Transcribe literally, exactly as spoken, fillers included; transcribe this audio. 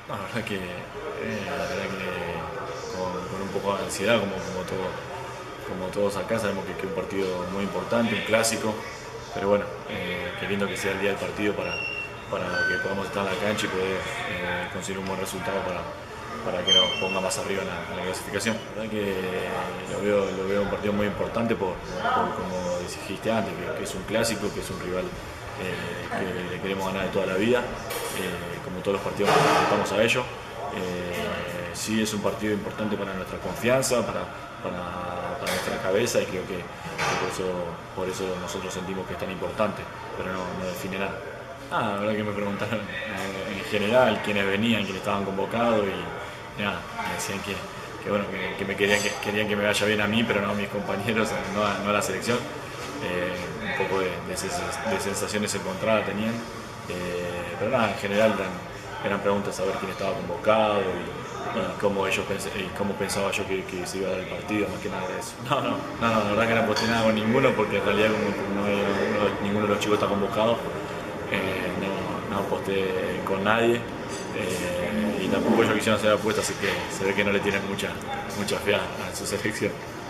No, la verdad que, eh, la verdad que con, con un poco de ansiedad, como, como, todo, como todos acá, sabemos que, que es un partido muy importante, un clásico, pero bueno, eh, qué lindo que sea el día del partido para, para que podamos estar en la cancha y poder eh, conseguir un buen resultado para, para que nos ponga más arriba en la, en la clasificación. La verdad que lo veo, lo veo un partido muy importante por, por como dijiste antes, que, que es un clásico, que es un rival eh, que le queremos ganar de toda la vida, eh, como todos los partidos que enfrentamos a ellos. Eh, sí es un partido importante para nuestra confianza, para, para, para nuestra cabeza y creo que, que por, eso, por eso nosotros sentimos que es tan importante, pero no, no define nada. Ah, la verdad que me preguntaron eh, en general quiénes venían, quiénes estaban convocados y nada, me decían que, que bueno, que, que me querían, que querían que me vaya bien a mí, pero no a mis compañeros, no a, no a la selección. Eh, un poco de, de, de sensaciones encontradas tenían, eh, pero nada, en general eran, eran preguntas a ver quién estaba convocado y, y cómo ellos pens y cómo pensaba yo que, que se iba a dar el partido, más que nada de eso. No, no, no, no, la verdad que no aposté nada con ninguno porque en realidad como, como no, uno, ninguno de los chicos está convocado, eh, no, no aposté con nadie. Eh, y tampoco ellos quisieron hacer apuestas, así que se ve que no le tienen mucha, mucha fe a, a su selección.